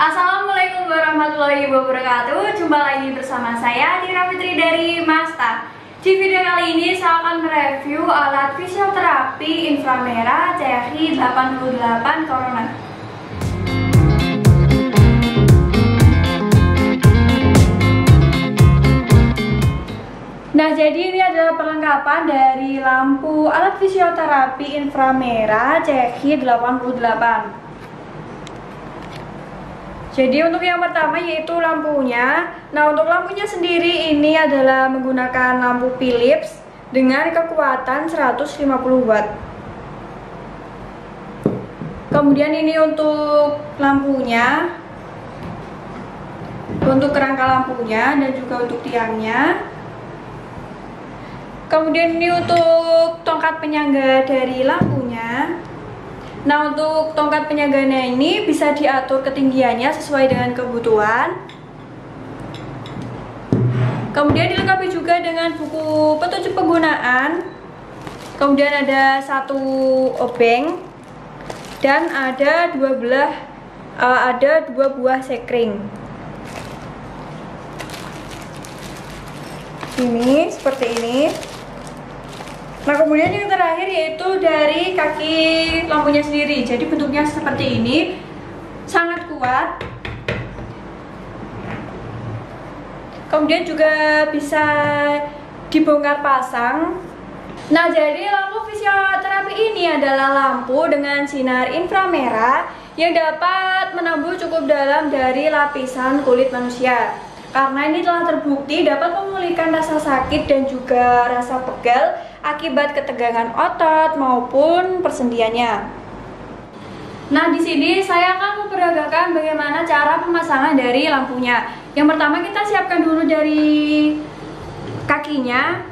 Assalamualaikum warahmatullahi wabarakatuh. Jumpa lagi bersama saya Dira Fitri dari Masta. Di video kali ini saya akan mereview alat fisioterapi inframerah CRI 88 Corona. Nah, jadi ini adalah perlengkapan dari lampu alat fisioterapi inframerah CRI 88. Jadi untuk yang pertama yaitu lampunya. Nah, untuk lampunya sendiri ini adalah menggunakan lampu Philips dengan kekuatan 150 watt. Kemudian ini untuk lampunya, untuk kerangka lampunya dan juga untuk tiangnya. Kemudian ini untuk tongkat penyangga dari lampunya. Nah, untuk tongkat penyangganya ini bisa diatur ketinggiannya sesuai dengan kebutuhan. Kemudian dilengkapi juga dengan buku petunjuk penggunaan. Kemudian ada satu obeng dan ada dua buah sekring. Ini seperti ini. Nah, kemudian yang terakhir yaitu dari kaki lampunya sendiri. Jadi bentuknya seperti ini, sangat kuat. Kemudian juga bisa dibongkar pasang. Nah, jadi lampu fisioterapi ini adalah lampu dengan sinar inframerah yang dapat menembus cukup dalam dari lapisan kulit manusia. Karena ini telah terbukti dapat memulihkan rasa sakit dan juga rasa pegal akibat ketegangan otot maupun persendiannya. Nah, di sini saya akan memperagakan bagaimana cara pemasangan dari lampunya. Yang pertama kita siapkan dulu dari kakinya.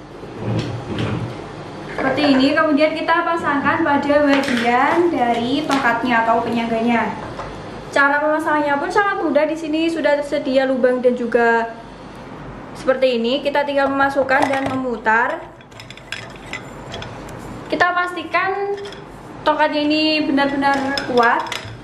Seperti ini, kemudian kita pasangkan pada bagian dari tongkatnya atau penyangganya. Cara pemasangannya pun sangat mudah. Di sini sudah tersedia lubang dan juga seperti ini. Kita tinggal memasukkan dan memutar. Kita pastikan tongkatnya ini benar-benar kuat.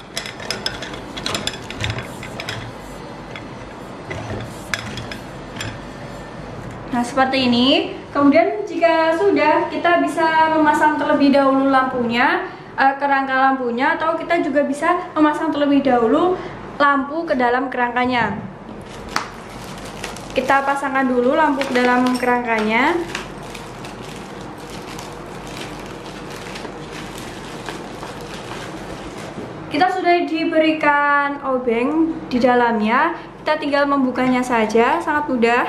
Nah, seperti ini. Kemudian jika sudah, kita bisa memasang terlebih dahulu lampunya, kerangka lampunya, atau kita juga bisa memasang terlebih dahulu lampu ke dalam kerangkanya. Kita pasangkan dulu lampu ke dalam kerangkanya. Kita sudah diberikan obeng di dalamnya, kita tinggal membukanya saja, sangat mudah.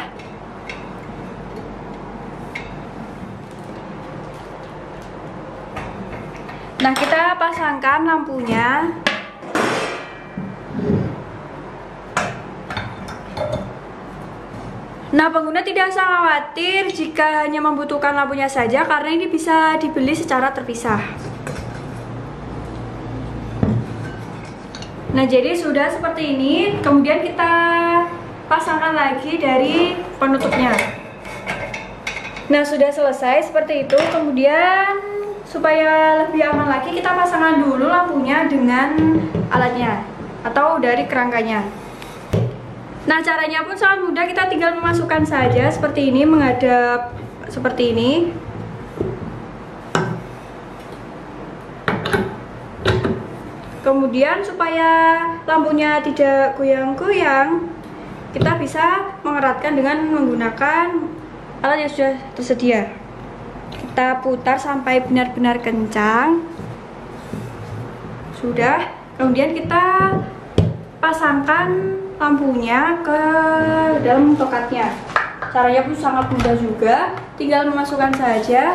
Nah, kita pasangkan lampunya. Nah, pengguna tidak usah khawatir jika hanya membutuhkan lampunya saja, karena ini bisa dibeli secara terpisah. Nah, jadi sudah seperti ini. Kemudian kita pasangkan lagi dari penutupnya. Nah, sudah selesai seperti itu. Kemudian supaya lebih aman lagi, kita pasangkan dulu lampunya dengan alatnya atau dari kerangkanya. Nah, caranya pun sangat mudah. Kita tinggal memasukkan saja seperti ini, menghadap seperti ini. Kemudian supaya lampunya tidak goyang-goyang, kita bisa mengeratkan dengan menggunakan alat yang sudah tersedia. Kita putar sampai benar-benar kencang. Sudah. Kemudian kita pasangkan lampunya ke dalam tongkatnya. Caranya pun sangat mudah juga. Tinggal memasukkan saja.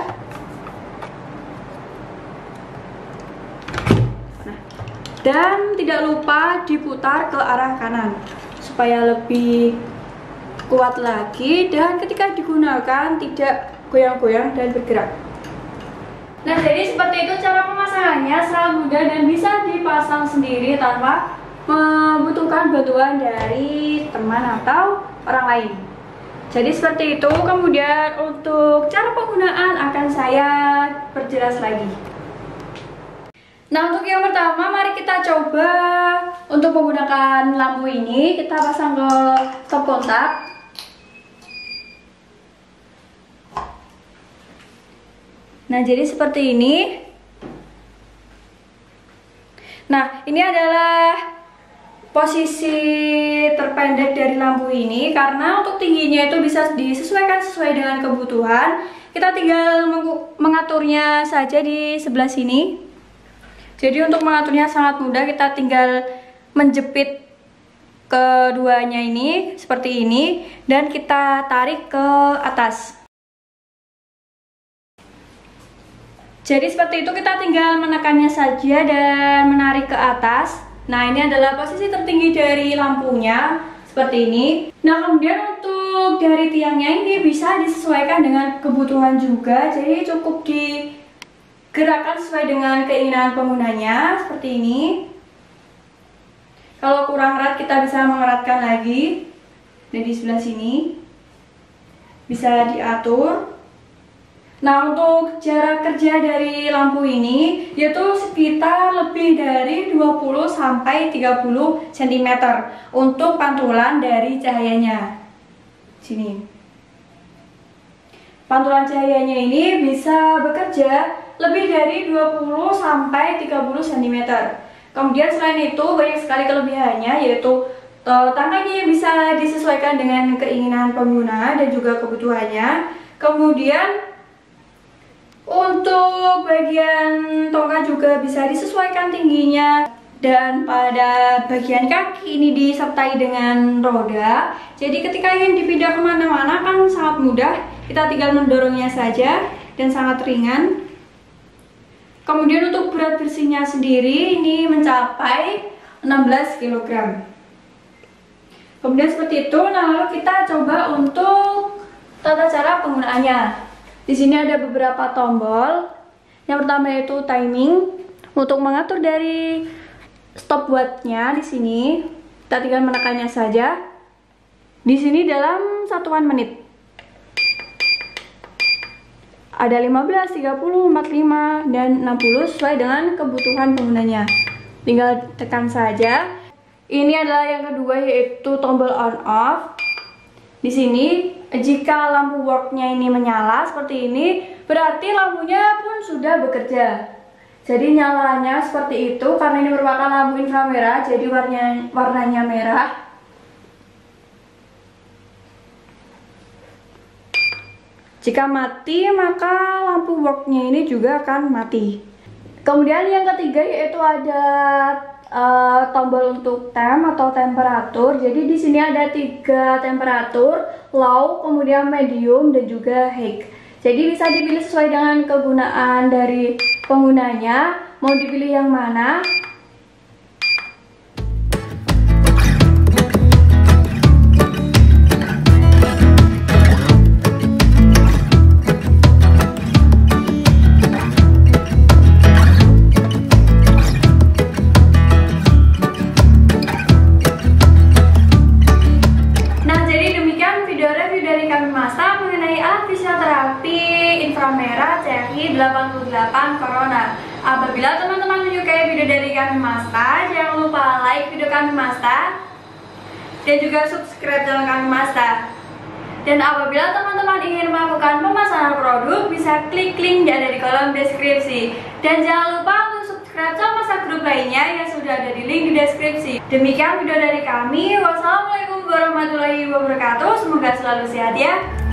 Dan tidak lupa diputar ke arah kanan supaya lebih kuat lagi, dan ketika digunakan tidak goyang-goyang dan bergerak. Nah, jadi seperti itu cara pemasangannya, sangat mudah dan bisa dipasang sendiri tanpa membutuhkan bantuan dari teman atau orang lain. Jadi seperti itu. Kemudian untuk cara penggunaan akan saya perjelas lagi. Nah, untuk yang pertama mari kita coba untuk menggunakan lampu ini kita pasang ke stop kontak. Nah, jadi seperti ini. Nah, ini adalah posisi terpendek dari lampu ini, karena untuk tingginya itu bisa disesuaikan sesuai dengan kebutuhan. Kita tinggal mengaturnya saja di sebelah sini. Jadi untuk mengaturnya sangat mudah, kita tinggal menjepit keduanya ini seperti ini dan kita tarik ke atas. Jadi seperti itu, kita tinggal menekannya saja dan menarik ke atas. Nah, ini adalah posisi tertinggi dari lampunya seperti ini. Nah, kemudian untuk dari tiangnya ini bisa disesuaikan dengan kebutuhan juga. Jadi cukup digerakkan sesuai dengan keinginan penggunanya seperti ini. Kalau kurang erat kita bisa mengeratkan lagi. Dan di sebelah sini bisa diatur. Nah, untuk jarak kerja dari lampu ini yaitu sekitar lebih dari 20 sampai 30 cm untuk pantulan dari cahayanya. Sini. Pantulan cahayanya ini bisa bekerja lebih dari 20 sampai 30 cm. Kemudian selain itu banyak sekali kelebihannya, yaitu tangkainya bisa disesuaikan dengan keinginan pengguna dan juga kebutuhannya. Kemudian untuk bagian tongkat juga bisa disesuaikan tingginya, dan pada bagian kaki ini disertai dengan roda. Jadi ketika ingin dipindah kemana-mana kan sangat mudah, kita tinggal mendorongnya saja dan sangat ringan. Kemudian untuk berat bersihnya sendiri ini mencapai 16 kg. Kemudian seperti itu. Nah, lalu kita coba untuk tata cara penggunaannya. Di sini ada beberapa tombol. Yang pertama yaitu timing. Untuk mengatur dari stopwatch-nya di sini, kita tinggal menekannya saja. Di sini dalam satuan menit. Ada 15, 30, 45, dan 60 sesuai dengan kebutuhan penggunanya. Tinggal tekan saja. Ini adalah yang kedua yaitu tombol on off. Di sini jika lampu worknya ini menyala seperti ini, berarti lampunya pun sudah bekerja. Jadi nyalanya seperti itu karena ini merupakan lampu inframerah, jadi warnanya merah. Jika mati, maka lampu worknya ini juga akan mati. Kemudian yang ketiga yaitu ada tombol untuk temp atau temperatur. Jadi di sini ada 3 temperatur, low, kemudian medium, dan juga high. Jadi bisa dipilih sesuai dengan kegunaan dari penggunanya, mau dipilih yang mana. Inframerah CRI 88 Corona. Apabila teman-teman menyukai video dari kami Masta, jangan lupa like video kami Masta dan juga subscribe channel kami Masta. Dan apabila teman-teman ingin melakukan pemesanan produk, bisa klik link yang ada di kolom deskripsi. Dan jangan lupa untuk subscribe channel Masta Group lainnya yang sudah ada di link di deskripsi. Demikian video dari kami. Wassalamualaikum warahmatullahi wabarakatuh. Semoga selalu sehat ya.